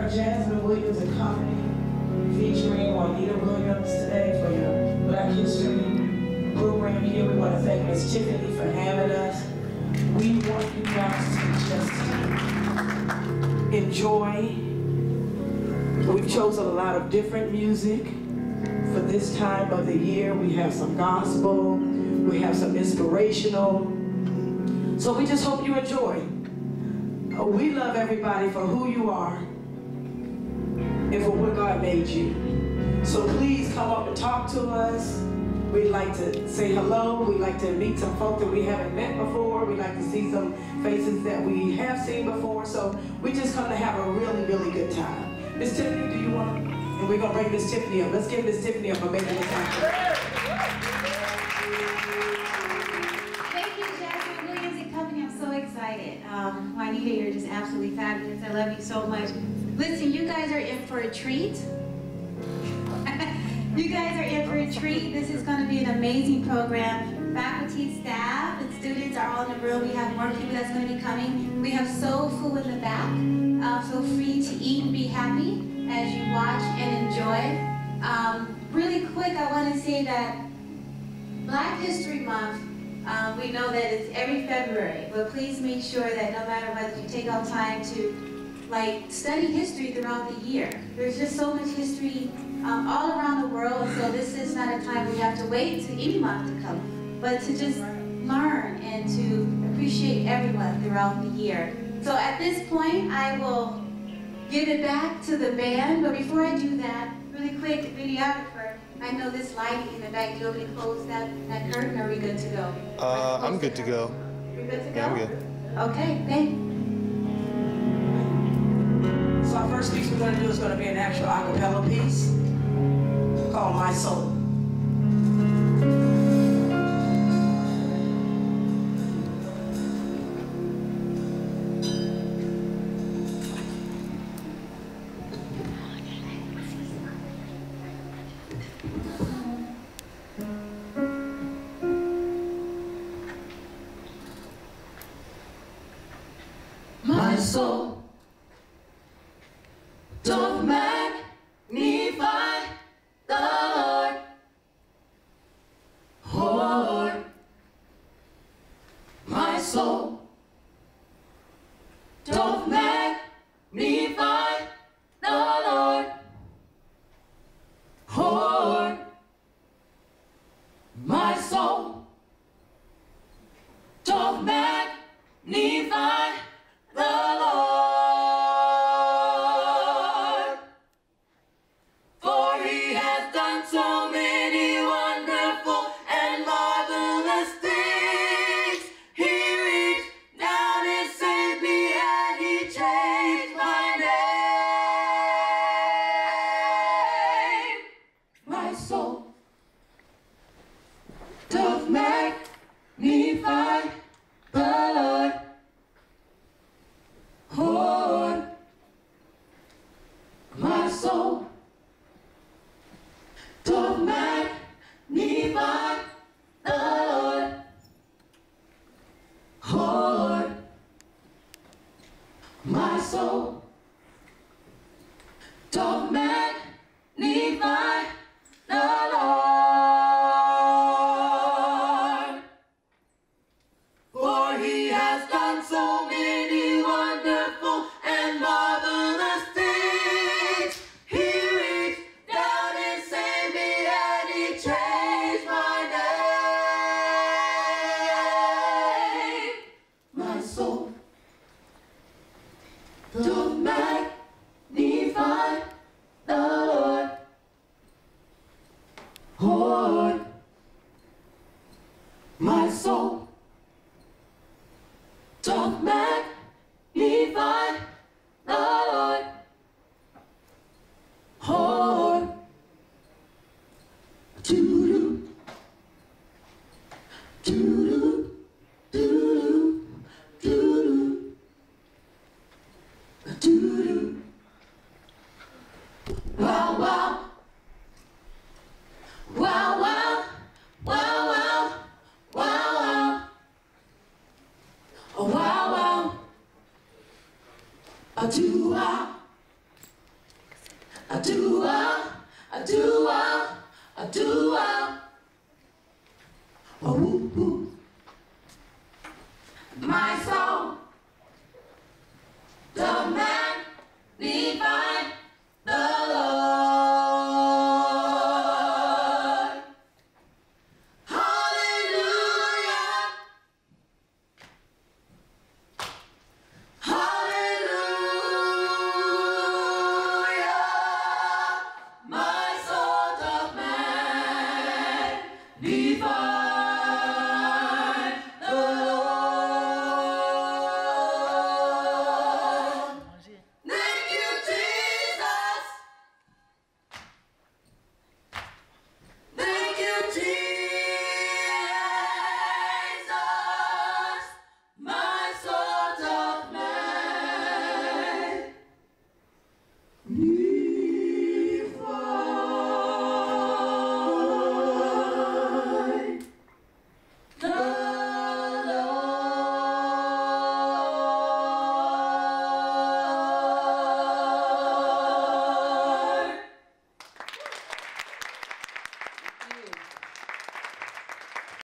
heard Jasmine Williams and Company featuring Juanita Williams today for your Black History program here. We want to thank Ms. Tiffany for having us. We want you guys to just enjoy. We've chosen a lot of different music for this time of the year. We have some gospel, we have some inspirational. So we just hope you enjoy. We love everybody for who you are and for what God made you. So please come up and talk to us. We'd like to say hello. We'd like to meet some folk that we haven't met before. We'd like to see some faces that we have seen before. So we just come to have a really, really good time. Miss Tiffany, do you want to? And we're going to bring Miss Tiffany up. Let's give Miss Tiffany up for making this happen. Thank you, Jasmine Williams and Company. I'm so excited. Juanita, you're just absolutely fabulous. I love you so much. Listen, you guys are in for a treat. You guys are in for a treat. This is going to be an amazing program. Faculty, staff, and students are all in the room. We have more people that's going to be coming. We have soul food in the back. Feel free to eat and be happy as you watch and enjoy. Really quick, I want to say that Black History Month, we know that it's every February, but please make sure that no matter whether you take out time to study history throughout the year. There's just so much history all around the world, so this is not a time where you have to wait to any month to come, but to just learn and to appreciate everyone throughout the year. So at this point, I will give it back to the band, but before I do that, really quick, the videographer, I know this lighting in the back, do you want me to close that curtain, or are we good to go? I'm good to go. You're good to go? Yeah, I'm good. Okay, thank you. So our first piece we're going to do is going to be an actual a cappella piece called My Soul. My soul doth magnify the Lord. Lord, my soul doth magnify the Lord. Lord, my soul doth magnify the Lord, for he has done so many wonderful and marvelous things. He reached down and saved me, and he changed my name. My soul doth magnify the Lord. Lord, my soul doth magnify the Lord. Lord, my soul doth magnify the Lord, for he has done so many wonderful and marvelous things. He reached down and saved me, and he changed my name. My soul doth magnify the Lord. Lord, my soul doth magnify the Lord. Lord, doo-doo, doo-doo, doo-doo, doo-doo, doo-doo. Wow, wow, wow, wow, wow, wow, wow, wow. Oh, wow, wow, a doo-wah, a dua, a dua, a dua. A woo woo. My song.